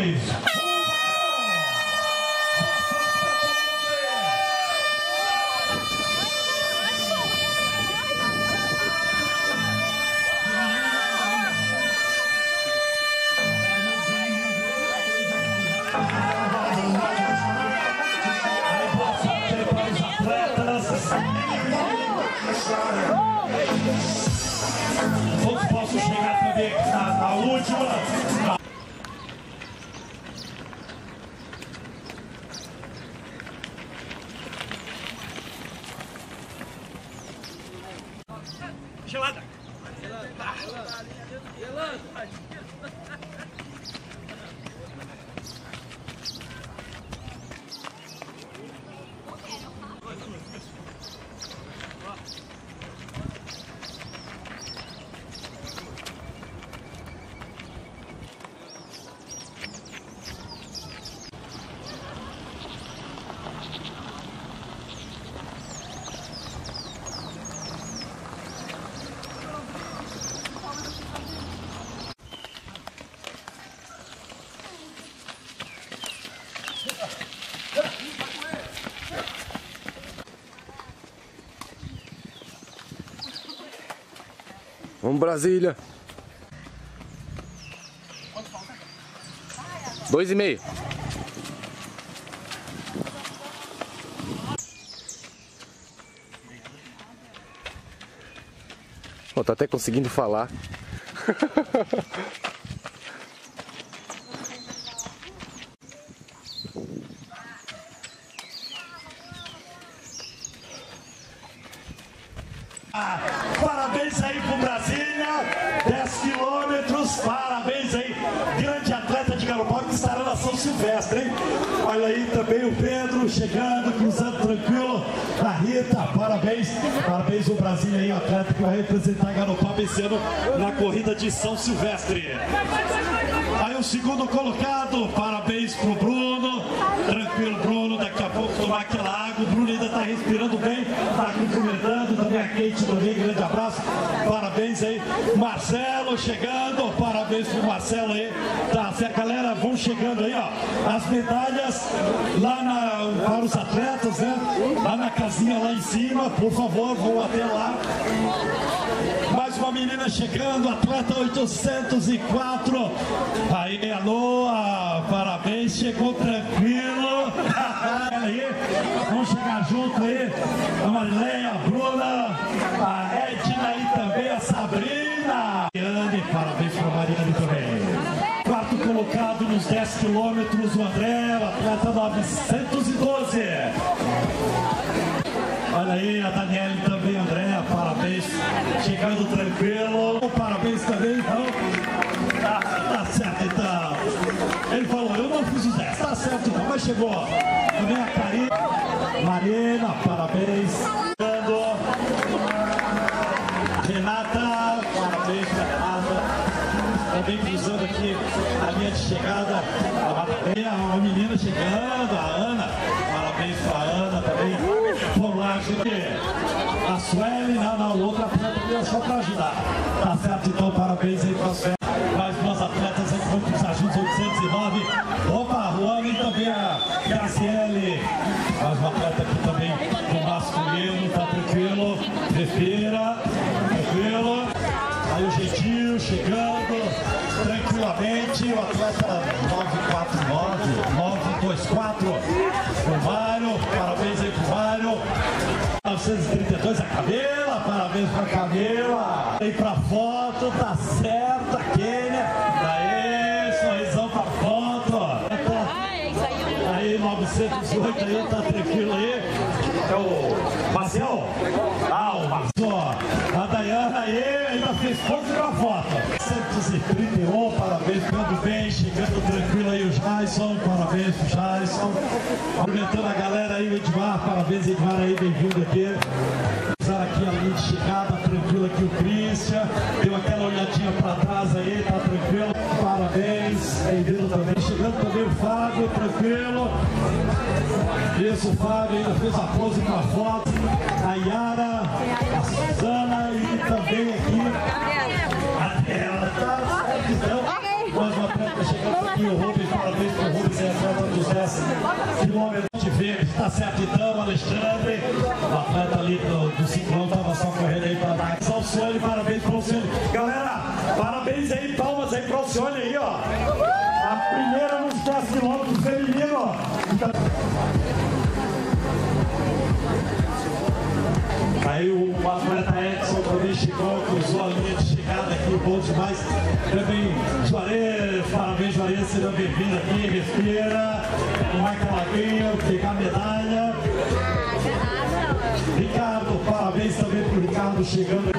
2. Todos possam chegar também na última. Gelada. Vamos Brasília. 2,5. Ó, tá até conseguindo falar. Parabéns aí pro Brasília, 10 quilômetros, parabéns aí, grande atleta de Garopaba que estará na São Silvestre, hein? Olha aí também o Pedro chegando, cruzando tranquilo, a Rita, parabéns, parabéns o Brasília aí, o atleta que vai representar Garopaba esse ano na corrida de São Silvestre. Aí o segundo colocado, parabéns pro Bruno, tranquilo Bruno, daqui a pouco tomar aquela água, o Bruno ainda tá respirando bem, tá cumprimentando, também a Kate também, grande abraço, parabéns aí, Marcelo chegando, parabéns pro Marcelo aí, tá, a galera vão chegando aí, ó, as medalhas lá para os atletas, né, lá na casinha lá em cima, por favor, vão até lá. Mais uma menina chegando, atleta 804. Aí, alô, parabéns, chegou tranquilo. Aí, vamos chegar junto aí. A Marileia, a Bruna, a Edna e também a Sabrina. Mariane, parabéns para a Mariane também. Quarto colocado nos 10 quilômetros, o André, o atleta 912. Olha aí, a Daniele também, André, parabéns, chegando tranquilo, parabéns também, então, tá certo então, ele falou, eu não fiz os 10, tá certo então, mas chegou, também a Karina, Marina, parabéns, Renata, parabéns pra Renata, também cruzando aqui a linha de chegada, a menina chegando, a Ana, parabéns pra Ana também. Vamos lá, a Sueli, na outra atleta só para ajudar. Tá certo, então, parabéns aí para a Sueli. Mais duas atletas aí que vão cruzar juntos, 809. Opa, a Juana e também a Graciele. Mais uma atleta aqui também do masculino, tá tranquilo. Respira, tranquilo. Aí o jeitinho chegando tranquilamente. O atleta 924. O Mário, parabéns aí pro Mário. 932, a Camila, parabéns pra Camila. Vem pra foto, tá certo, a Kênia. Aí, sorrisão pra foto. Aí, 908 aí, tá tranquilo aí. É o Marcel? O Marcel. A Dayana aí, ainda fez pose pra foto. 131, parabéns, ficando bem, chegando tranquilo aí o Jason, parabéns pro Jason. Cumprimentando a galera aí, o Edmar, parabéns Edmar aí, bem-vindo aqui. Aqui a linha de chegada, tranquilo aqui o Christian, deu aquela olhadinha pra trás aí, tá tranquilo, parabéns, bem-vindo também, chegando também o Fábio, tranquilo, isso, o Fábio ainda fez a pose pra foto, a Yara, a Suzana e também aqui, a Adriana, tá certo então, mais uma atleta chegando. aqui o Rubens, parabéns pro Rubens, é atleta dos 10 quilômetros de verde, tá certo então, Alexandre, o atleta ali do Ciclone, tava só correndo aí para dar ao Alcione, parabéns pro Alcione. Galera, parabéns aí, palmas aí pro Alcione aí, ó. A primeira nos 10 quilômetros feminino, ó. Aí o atleta Edson também chegou, cruzou a linha de chegada aqui, bom demais. Também Juarez, parabéns Juarez, seja bem-vindo aqui, respira. O Michael Laguinho, pegar a medalha. Ricardo, parabéns também pro Ricardo chegando.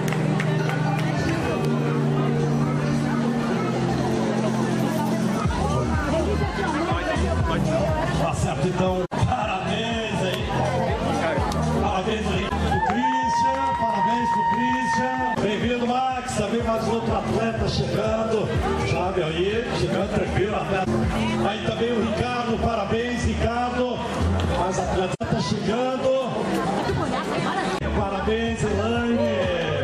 Tá certo então, parabéns aí. Parabéns aí. Parabéns pro Christian. Bem-vindo, Max. Também mais outro atleta chegando. Chave aí, chegando tranquilo. Atleta. Aí também o Ricardo. Parabéns, Ricardo. Mais atleta chegando. Parabéns, Elaine.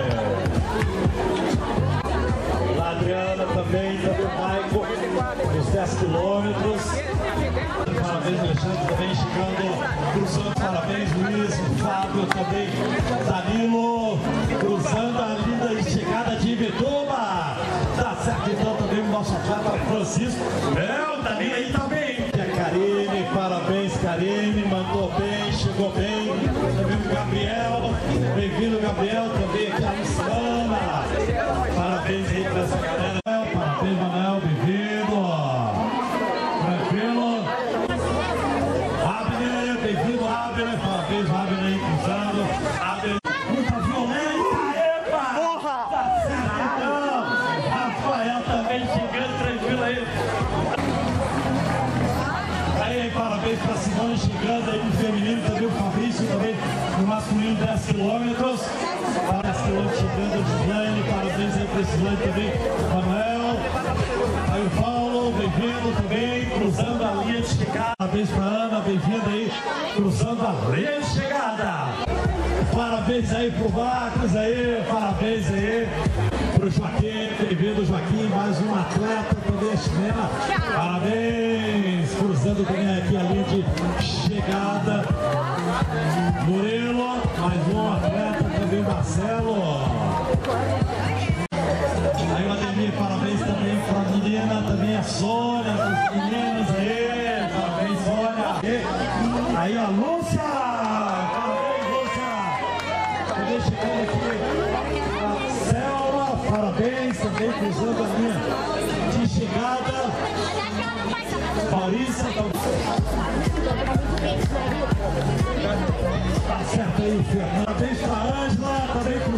A Adriana também, o Maico. Os 10 quilômetros. Parabéns, Alexandre, também chegando, cruzando, parabéns, Luiz, o Fábio também, Danilo, cruzando a linda chegada de Ibituba. Tá certo, então, também o nosso atleta Francisco. O Danilo aí também. E a Karine, parabéns, Karine, mandou bem, chegou bem. Também o Gabriel, bem-vindo, Gabriel, também aqui a Luciana. Parabéns aí pra essa galera. Parabéns, Manuel, bem-vindo. Bem-vindo, Abner, parabéns, Abner aí, cruzando. Abner, muita violência, epa! Porra! Tá certo, então. Rafael também chegando, tranquilo aí. Aí, parabéns pra Simone chegando aí no feminino, também o Fabrício, também no masculino 10 quilômetros. 10 quilômetros chegando, o Gislaine, parabéns aí pra Gislaine também, Manuel. Aí o Paulo, bem-vindo também, cruzando a linha de chegada. Parabéns pra Ana, bem-vinda aí, cruzando a linha de chegada. Parabéns aí pro Marcos aí, parabéns aí pro Joaquim, bem-vindo Joaquim, mais um atleta também, a Ximena. Parabéns, cruzando também aqui a linha de chegada. Murilo, mais um atleta também, Marcelo. Aí o Ademir, parabéns também para a menina, também a Sônia, as meninas aí, parabéns Sônia. Aí a Lúcia, parabéns Lúcia. Também chegando aqui a Selma, parabéns também cruzando a linha de chegada. Maurícia, tá certo aí, Fernando. Parabéns para a Ângela, também